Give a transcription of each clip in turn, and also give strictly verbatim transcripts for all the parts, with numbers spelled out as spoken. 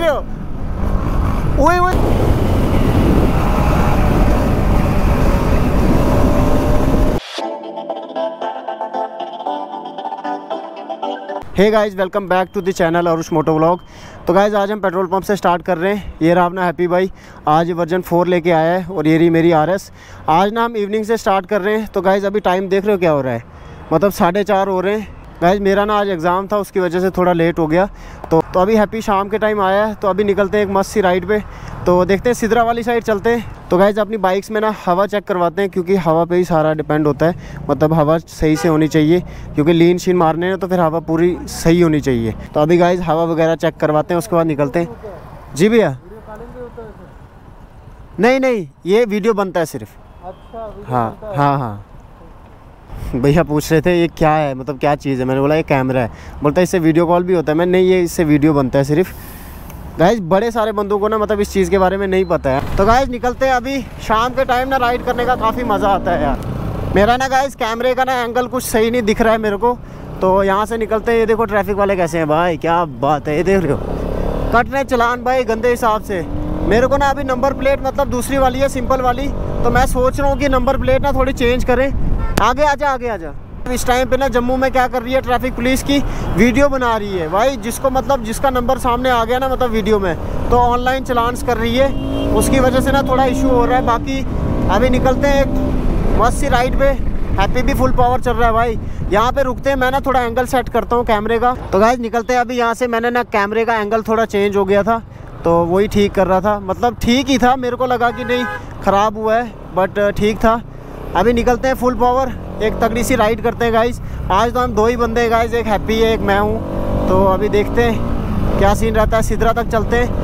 रहे हो? ओए ओए hey guys, welcome back to the channel Arush moto vlog. तो गाइस आज हम पेट्रोल पंप से स्टार्ट कर रहे हैं। ये रहा अपना हैप्पी भाई, आज वर्जन फोर लेके आया है और ये रही मेरी आरएस। आज ना हम इवनिंग से स्टार्ट कर रहे हैं। तो गाइस अभी टाइम देख रहे हो क्या हो रहा है, मतलब साढ़े चार हो रहे हैं। गाइस मेरा ना आज एग्ज़ाम था, उसकी वजह से थोड़ा लेट हो गया। तो तो अभी हैप्पी शाम के टाइम आया है, तो अभी निकलते हैं एक मस्त सी राइड पे। तो देखते हैं सिद्रा वाली साइड चलते हैं। तो गाइस अपनी बाइक्स में ना हवा चेक करवाते हैं, क्योंकि हवा पे ही सारा डिपेंड होता है। मतलब हवा सही से होनी चाहिए, क्योंकि लीन शीन मारने हैं तो फिर हवा पूरी सही होनी चाहिए। तो अभी गाइस हवा वगैरह चेक करवाते हैं, उसके बाद निकलते हैं। जी भैया, नहीं नहीं ये वीडियो बनता है सिर्फ। अच्छा, हाँ हाँ हाँ भैया पूछ रहे थे ये क्या है, मतलब क्या चीज़ है। मैंने बोला ये कैमरा है। बोलता है इससे वीडियो कॉल भी होता है। मैं नहीं, ये इससे वीडियो बनता है सिर्फ। गाइस बड़े सारे बंदों को ना मतलब इस चीज़ के बारे में नहीं पता है। तो गाइस निकलते हैं अभी। शाम के टाइम ना राइड करने का काफ़ी मज़ा आता है यार। मेरा ना गाइस कैमरे का ना एंगल कुछ सही नहीं दिख रहा है मेरे को। तो यहाँ से निकलते हैं। ये देखो ट्रैफिक वाले कैसे हैं भाई, क्या बात है। ये देख रहे हो, कट रहे चलान भाई गंदे हिसाब से। मेरे को ना अभी नंबर प्लेट मतलब दूसरी वाली है, सिंपल वाली। तो मैं सोच रहा हूँ कि नंबर प्लेट ना थोड़ी चेंज करें। आगे आजा आगे आजा। इस टाइम पे ना जम्मू में क्या कर रही है, ट्रैफिक पुलिस की वीडियो बना रही है भाई। जिसको मतलब जिसका नंबर सामने आ गया ना मतलब वीडियो में, तो ऑनलाइन चलान्स कर रही है। उसकी वजह से ना थोड़ा इशू हो रहा है। बाकी अभी निकलते हैं एक मस्त सी राइड पे। हैप्पी भी फुल पावर चल रहा है भाई। यहाँ पे रुकते हैं, मैं ना थोड़ा एंगल सेट करता हूँ कैमरे का। तो गाइस निकलते हैं अभी यहाँ से। मैंने ना कैमरे का एंगल थोड़ा चेंज हो गया था, तो वही ठीक कर रहा था। मतलब ठीक ही था, मेरे को लगा कि नहीं ख़राब हुआ है, बट ठीक था। अभी निकलते हैं फुल पावर, एक तगड़ी सी राइड करते हैं गाइस। आज तो हम दो ही बंदे हैं गाइस, एक हैप्पी है एक मैं हूँ। तो अभी देखते हैं क्या सीन रहता है। सिद्रा तक चलते हैं।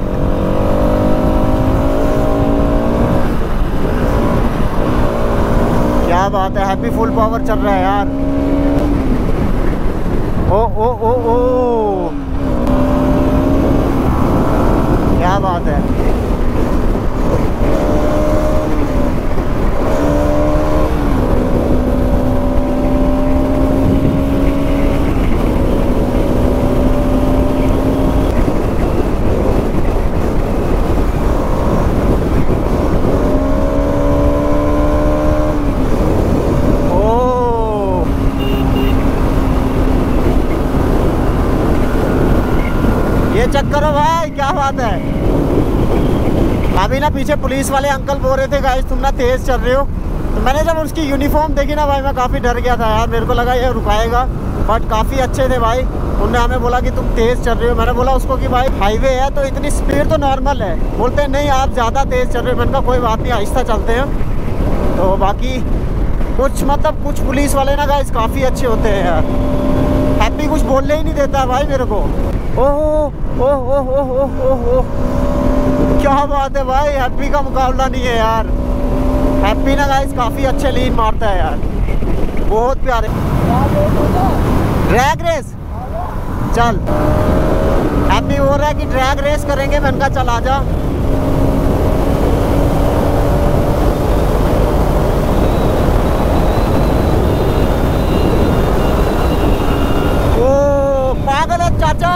क्या बात है, हैप्पी फुल पावर चल रहा है यार। ओ ओ ओ ओ क्या बात है। चेक करो भाई, क्या बात है। अभी ना पीछे पुलिस वाले अंकल बोल रहे थे गाइस तुम ना तेज़ चल रहे हो। तो मैंने जब उसकी यूनिफॉर्म देखी ना भाई, मैं काफ़ी डर गया था यार। मेरे को लगा ये रुकाएगा, बट काफ़ी अच्छे थे भाई। उन्होंने हमें बोला कि तुम तेज़ चल रहे हो। मैंने बोला उसको कि भाई हाईवे है तो इतनी स्पीड तो नॉर्मल है। बोलते हैं नहीं आप ज़्यादा तेज़ चल रहे हो। मैंने कहा कोई बात नहीं, आहिस्ता चलते हैं। तो बाकी कुछ मतलब कुछ पुलिस वाले ना गाइस काफ़ी अच्छे होते हैं यार। हैप्पी कुछ बोलने ही नहीं देता भाई मेरे को। ओह ओह ओह ओह ओह ओह ओह क्या बात है भाई, हैप्पी का मुकाबला नहीं है यार। हैप्पी ना गाइस काफ़ी अच्छे लीड मारता है यार, बहुत प्यारे। ड्रैग रेस चल, हैप्पी हो रहा है कि ड्रैग रेस करेंगे। मैंने कहा चल आजा। ओ पागल है चाचा।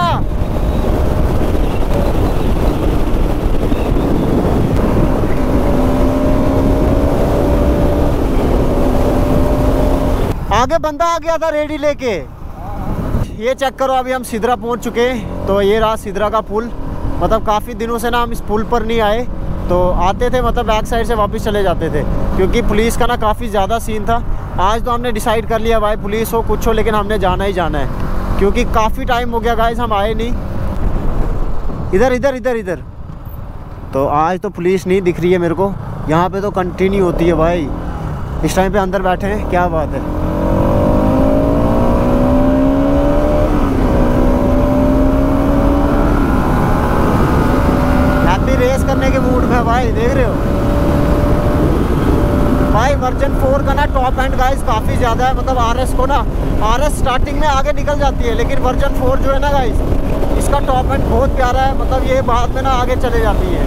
आगे बंदा आ गया था रेडी लेके। ये चेक करो, अभी हम सिद्रा पहुंच चुके हैं। तो ये रहा सिद्रा का पुल। मतलब काफ़ी दिनों से ना हम इस पुल पर नहीं आए। तो आते थे मतलब बैक साइड से वापस चले जाते थे, क्योंकि पुलिस का ना काफ़ी ज़्यादा सीन था। आज तो हमने डिसाइड कर लिया भाई, पुलिस हो कुछ हो लेकिन हमने जाना ही जाना है, क्योंकि काफ़ी टाइम हो गया गाइस हम आए नहीं। इधर इधर इधर इधर। तो आज तो पुलिस नहीं दिख रही है मेरे को। यहाँ पे तो कंटिन्यू होती है भाई। इस टाइम पे अंदर बैठे हैं, क्या बात है। रेस करने के मूड में भाई, देख रहे हो भाई। वर्जन फोर का ना टॉप एंड गाइस काफ़ी ज़्यादा है। मतलब आरएस को ना आरएस स्टार्टिंग में आगे निकल जाती है, लेकिन वर्जन फोर जो है ना गाइस, इसका टॉप एंड बहुत प्यारा है। मतलब ये बाद में ना आगे चले जाती है।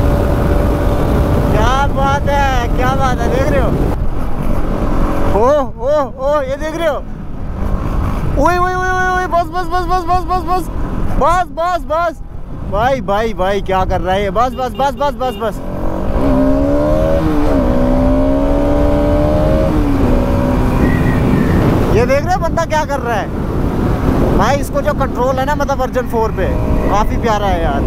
क्या बात है, क्या बात है, देख रहे हो। ओह ओह ओह ये देख रहे हो। ओए ओए ओए ओए बस बस बस बस बस बस बस बस बस बस भाई भाई भाई क्या कर रहा है? बस बस बस बस बस बस ये देख रहे हो बंदा क्या कर रहा है भाई। इसको जो कंट्रोल है ना मतलब वर्जन फोर पे काफी प्यारा है यार।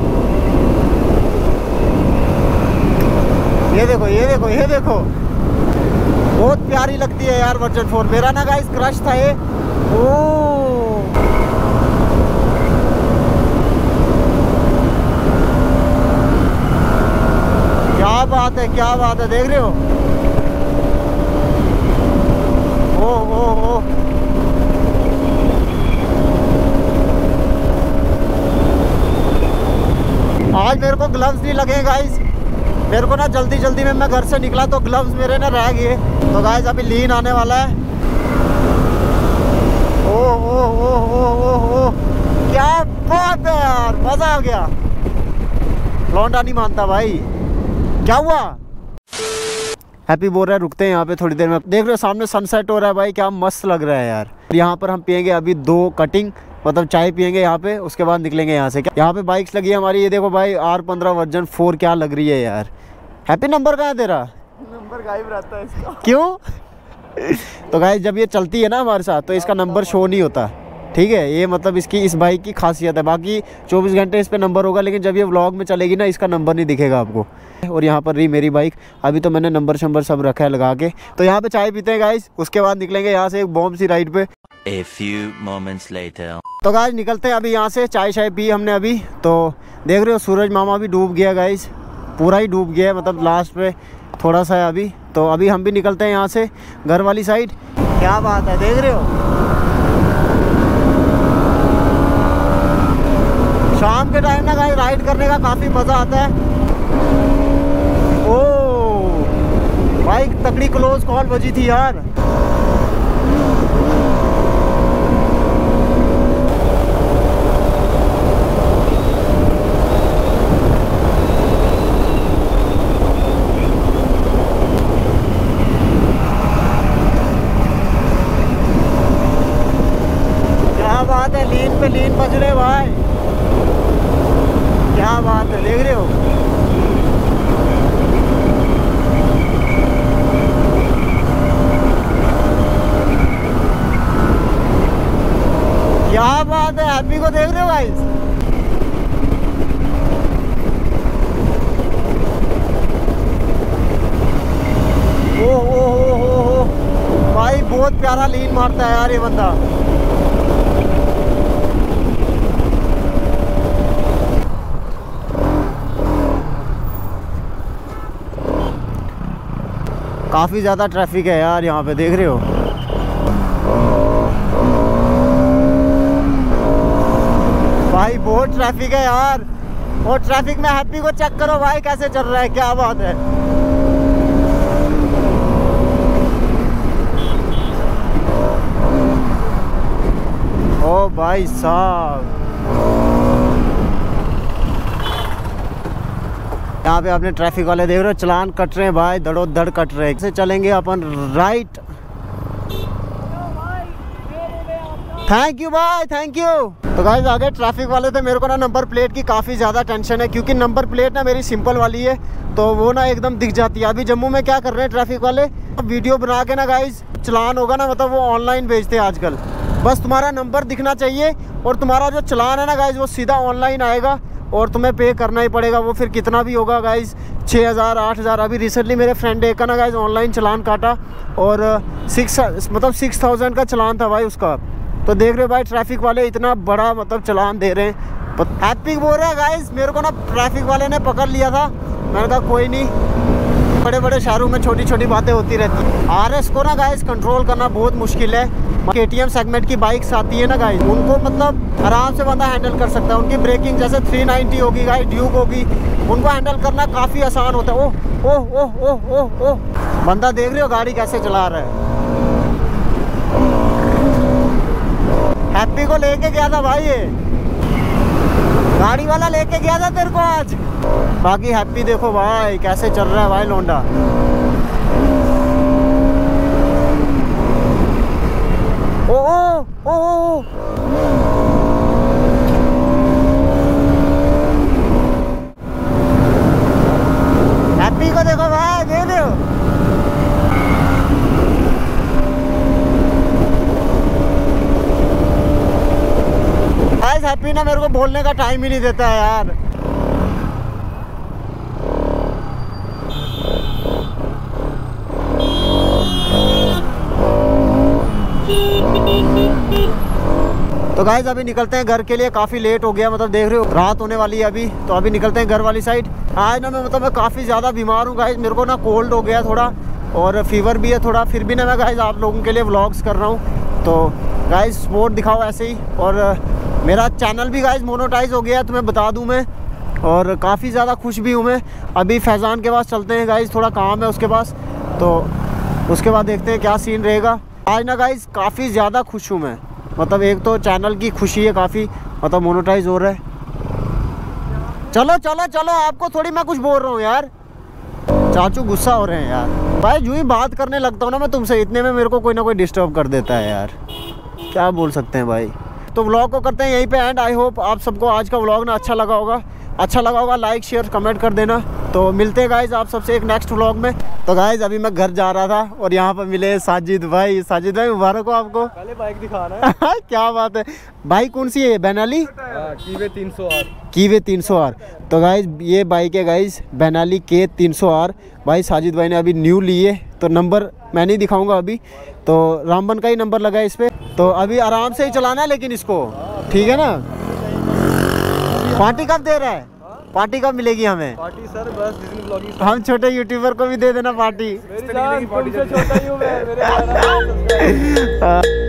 ये देखो ये देखो ये देखो बहुत प्यारी लगती है यार वर्जन फोर। मेरा ना गाइस क्रश था ये। ओ क्या बात है क्या बात है, देख रहे हो? ओ ओ ओ आज मेरे को ग्लव्स नहीं लगे गाइस। मेरे को ना जल्दी जल्दी में मैं घर से निकला तो ग्लव्स मेरे ना रह गए। तो गाइस अभी लीन आने वाला है। ओ ओ ओ ओ ओ ओ क्या बात है यार, मजा आ गया। लौंडा नहीं मानता भाई। क्या हुआ? हैप्पी बोल रहा है रुकते हैं यहाँ पे थोड़ी देर में। देख रहे हो सामने सनसेट हो रहा है भाई, क्या मस्त लग रहा है यार। यहाँ पर हम पियेंगे अभी दो कटिंग, मतलब चाय पियेंगे यहाँ पे, उसके बाद निकलेंगे यहाँ से। यहाँ पे बाइक्स लगी है हमारी। ये देखो भाई आर पंद्रह वर्जन फोर क्या लग रही है यार। हैप्पी नंबर कहाँ है तेरा? नंबर गायब रहता है इसका। क्यों? तो गाइस जब ये चलती है ना हमारे साथ तो इसका नंबर शो नहीं होता, ठीक है। ये मतलब इसकी इस बाइक की खासियत है। बाकी चौबीस घंटे इस पे नंबर होगा, लेकिन जब ये व्लॉग में चलेगी ना इसका नंबर नहीं दिखेगा आपको। और यहाँ पर रही मेरी बाइक। अभी तो मैंने नंबर शंबर सब रखा है लगा के। तो यहाँ पे चाय पीते हैं गाइस, उसके बाद निकलेंगे यहाँ से एक बॉम्ब सी राइड पे। A few moments later. तो गाइस निकलते हैं अभी यहाँ से। चाय शाय पी हमने अभी। तो देख रहे हो सूरज मामा भी डूब गया गाइस, पूरा ही डूब गया है, मतलब लास्ट पे थोड़ा सा है अभी। तो अभी हम भी निकलते हैं यहाँ से घर वाली साइड। क्या बात है, देख रहे हो शाम के टाइम ना गाइस राइड करने का काफ़ी मज़ा आता है। ओ भाई तगड़ी क्लोज कॉल बजी थी यार। क्या बात है, लीन पे लीन बज रहे भाई, क्या बात है, देख रहे हो? क्या बात है, हैप्पी को देख रहे हो गाइस? ओ ओ ओ ओ भाई बहुत प्यारा लीन मारता है यार ये बंदा। काफ़ी ज़्यादा ट्रैफिक है यार यहाँ पे, देख रहे हो? भाई बहुत ट्रैफिक है यार। और ट्रैफिक में हैप्पी को चेक करो भाई कैसे चल रहा है, क्या बात है। ओ भाई साहब, यहाँ पे आपने ट्रैफिक वाले देख रहे हो चलान कट रहे हैं भाई, धड़ो धड़ कट रहे हैं। से चलेंगे अपन राइट। थैंक यू भाई, थैंक यू। तो गाइस आगे ट्रैफिक वाले थे। मेरे को ना नंबर प्लेट की काफ़ी ज़्यादा टेंशन है, क्योंकि नंबर प्लेट ना मेरी सिंपल वाली है तो वो ना एकदम दिख जाती है। अभी जम्मू में क्या कर रहे हैं ट्रैफिक वाले, वीडियो बना के ना गाइस चलान होगा ना, मतलब वो ऑनलाइन भेजते हैं आजकल। बस तुम्हारा नंबर दिखना चाहिए और तुम्हारा जो चलान है ना गाइस वो सीधा ऑनलाइन आएगा और तुम्हें पे करना ही पड़ेगा। वो फिर कितना भी होगा गाइस, छः हज़ार आठ हज़ार। अभी रिसेंटली मेरे फ्रेंड एक का ना गाइस ऑनलाइन चलान काटा और सिक्स मतलब सिक्स थाउजेंड का चलान था भाई उसका। तो देख रहे हो भाई ट्रैफिक वाले इतना बड़ा मतलब चलान दे रहे हैं। हैप्पी बोल रहा है गाइस मेरे को ना ट्रैफिक वाले ने पकड़ लिया था। मैंने कहा कोई नहीं, बड़े बड़े शहरों में छोटी छोटी बातें होती रहती हैं। आर एस को ना गाइस कंट्रोल करना बहुत मुश्किल है। के टी एम सेगमेंट की बाइक्स आती है ना गाइस, उनको मतलब आराम से बंदा हैंडल कर सकता है। उनकी ब्रेकिंग जैसे थ्री नाइंटी होगी गाइस, ड्यूक होगी, उनको हैंडल करना काफ़ी आसान होता है। ओह ओह ओह ओह ओह ओह बंदा देख रहे हो गाड़ी कैसे चला रहा है। हैप्पी को लेके गया था भाई, ये गाड़ी वाला लेके गया था तेरे को आज। बाकी हैप्पी देखो भाई कैसे चल रहा है भाई लौंडा। ओ ओ ओ ना मेरे को बोलने का टाइम ही नहीं देता है यार। तो गाइस अभी निकलते हैं घर के लिए, काफ़ी लेट हो गया, मतलब देख रहे हो रात होने वाली है अभी। तो अभी निकलते हैं घर वाली साइड। आज ना मैं मतलब मैं काफ़ी ज़्यादा बीमार हूँ गाइस, मेरे को ना कोल्ड हो गया थोड़ा और फीवर भी है थोड़ा, फिर भी ना मैं गाइस आप लोगों के लिए व्लॉग्स कर रहा हूँ। तो गाइस सपोर्ट दिखाओ ऐसे ही। और मेरा चैनल भी गाइस मोनेटाइज हो गया है, तुम्हें बता दूँ मैं, और काफ़ी ज़्यादा खुश भी हूँ मैं। अभी फैज़ान के पास चलते हैं गाइस, थोड़ा काम है उसके पास, तो उसके बाद देखते हैं क्या सीन रहेगा। आज ना गाइस काफ़ी ज़्यादा खुश हूँ मैं, मतलब एक तो चैनल की खुशी है काफ़ी, मतलब मोनेटाइज हो रहा है। चलो चलो चलो, आपको थोड़ी मैं कुछ बोल रहा हूँ यार, चाचू गुस्सा हो रहे हैं यार। भाई जो ही बात करने लगता हूँ ना मैं तुमसे, इतने में मेरे को कोई ना कोई डिस्टर्ब कर देता है यार, क्या बोल सकते हैं भाई। तो व्लॉग को करते हैं यहीं पे एंड। आई होप आप सबको आज का व्लॉग ना अच्छा लगा होगा। अच्छा लगा होगा लाइक शेयर कमेंट कर देना। तो मिलते हैं गाइज आप सबसे एक नेक्स्ट व्लॉग में। तो गाइज अभी मैं घर जा रहा था और यहाँ पर मिले साजिद भाई। साजिद भाई मुबारक हो आपको। पहले बाइक दिखाना है। क्या बात है भाई, कौन सी है? बेनाली कीवे तीन सौ आर। कीवे तीन सौ आर। तो गाइज ये बाइक है गाइज बेनाली के तीन सौ आर। भाई साजिद भाई ने अभी न्यू ली है, तो नंबर मैं नहीं दिखाऊंगा अभी, तो रामबन का ही नंबर लगा है इस पर। तो अभी आराम से ही चलाना है लेकिन इसको, ठीक है ना। पार्टी कब दे रहा है? पार्टी कब मिलेगी हमें? पार्टी सर बस डिज्नी व्लॉगिंग। हम छोटे यूट्यूबर को भी दे देना पार्टी। मेरी जान तुमसे छोटा ही हूँ मैं, मेरे